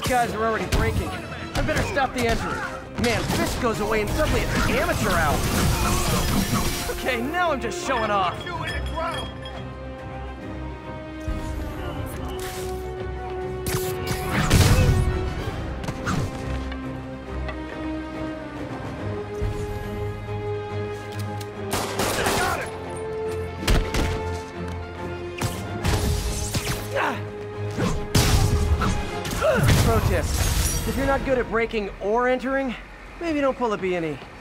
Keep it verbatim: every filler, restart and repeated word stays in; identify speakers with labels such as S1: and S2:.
S1: guys are already breaking. I better stop the entry. Man, Fisk goes away and suddenly it's amateur hour. Okay, now I'm just showing off. Pro tip, if you're not good at breaking or entering, maybe don't pull a B and E.